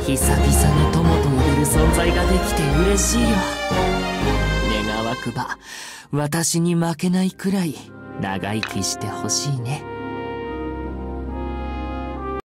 久々に友と呼べる存在ができて嬉しいよ。願わくば私に負けないくらい長生きしてほしいね。